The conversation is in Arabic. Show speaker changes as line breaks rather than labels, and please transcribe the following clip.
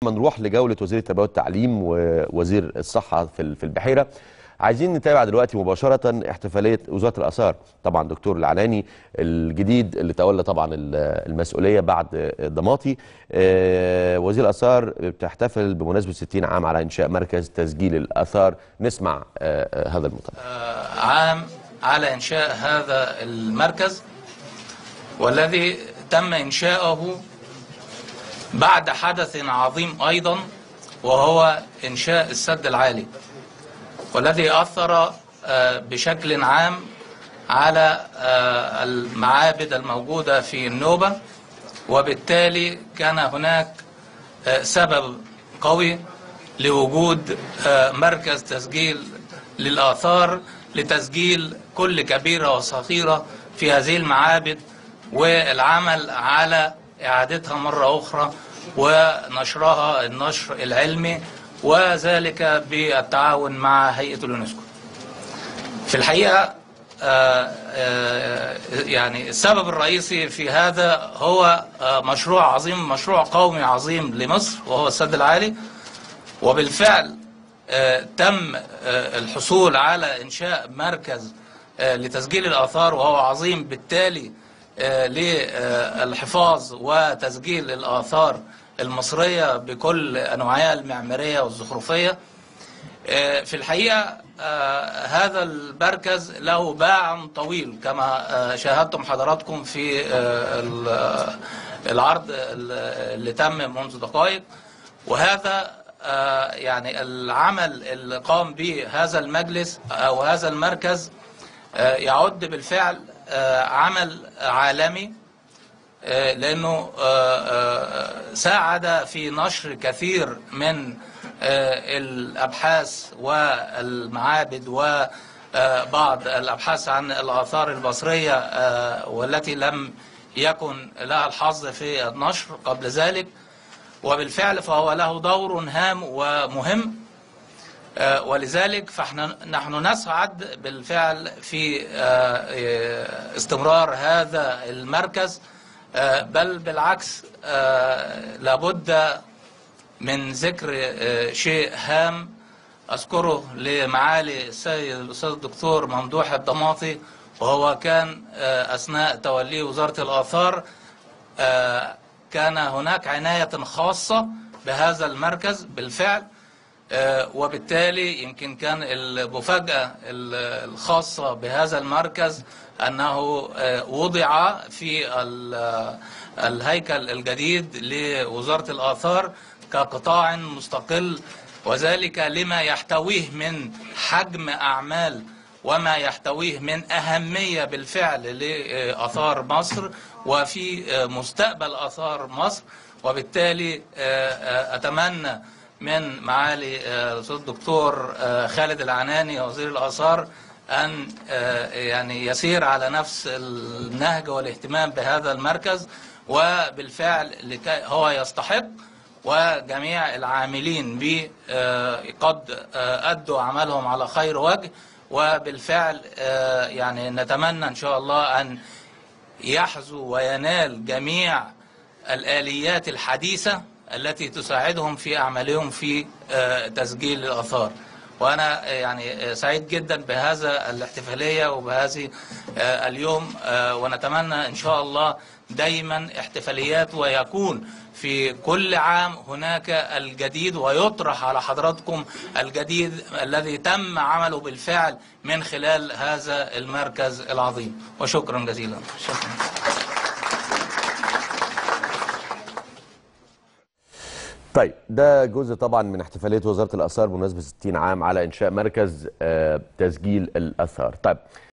ما نروح لجولة وزير التربية والتعليم ووزير الصحة في البحيرة، عايزين نتابع دلوقتي مباشرة احتفالية وزارة الآثار. طبعا دكتور العناني الجديد اللي تولى طبعا المسؤولية بعد ضماطي. وزير الآثار بتحتفل بمناسبة 60 عام على إنشاء مركز تسجيل الآثار. نسمع هذا المطلب.
عام على إنشاء هذا المركز، والذي تم إنشاؤه بعد حدث عظيم أيضا، وهو إنشاء السد العالي، والذي أثر بشكل عام على المعابد الموجودة في النوبة، وبالتالي كان هناك سبب قوي لوجود مركز تسجيل للآثار لتسجيل كل كبيرة وصغيرة في هذه المعابد، والعمل على إعادتها مرة أخرى ونشرها النشر العلمي، وذلك بالتعاون مع هيئة اليونسكو. في الحقيقة يعني السبب الرئيسي في هذا هو مشروع عظيم، مشروع قومي عظيم لمصر، وهو السد العالي. وبالفعل تم الحصول على إنشاء مركز لتسجيل الآثار، وهو عظيم بالتالي للحفاظ وتسجيل الآثار المصرية بكل أنواعها المعمارية والزخرفية. في الحقيقة هذا المركز له باع طويل كما شاهدتم حضراتكم في العرض اللي تم منذ دقائق، وهذا يعني العمل اللي قام به هذا المجلس أو هذا المركز يعد بالفعل عمل عالمي، لأنه ساعد في نشر كثير من الأبحاث والمعابد وبعض الأبحاث عن الآثار المصرية والتي لم يكن لها الحظ في النشر قبل ذلك. وبالفعل فهو له دور هام ومهم، ولذلك نحن نسعد بالفعل في استمرار هذا المركز، بل بالعكس لابد من ذكر شيء هام أذكره لمعالي السيد الأستاذ الدكتور ممدوح الضماطي، وهو كان أثناء توليه وزارة الآثار كان هناك عناية خاصة بهذا المركز بالفعل، وبالتالي يمكن كان المفاجأة الخاصة بهذا المركز أنه وضع في الهيكل الجديد لوزارة الآثار كقطاع مستقل، وذلك لما يحتويه من حجم أعمال وما يحتويه من أهمية بالفعل لآثار مصر وفي مستقبل آثار مصر. وبالتالي أتمنى من معالي الأستاذ الدكتور خالد العناني وزير الآثار أن يعني يسير على نفس النهج والاهتمام بهذا المركز، وبالفعل هو يستحق، وجميع العاملين به قد أدوا عملهم على خير وجه. وبالفعل يعني نتمنى إن شاء الله أن يحظوا وينال جميع الآليات الحديثة التي تساعدهم في أعمالهم في تسجيل الآثار. وأنا يعني سعيد جدا بهذا الاحتفالية وبهذه اليوم، ونتمنى إن شاء الله دايما احتفاليات، ويكون في كل عام هناك الجديد، ويطرح على حضراتكم الجديد الذي تم عمله بالفعل من خلال هذا المركز العظيم. وشكرا جزيلا. شكرا.
طيب ده جزء طبعا من احتفالية وزارة الآثار بمناسبة 60 عام على إنشاء مركز تسجيل الآثار. طيب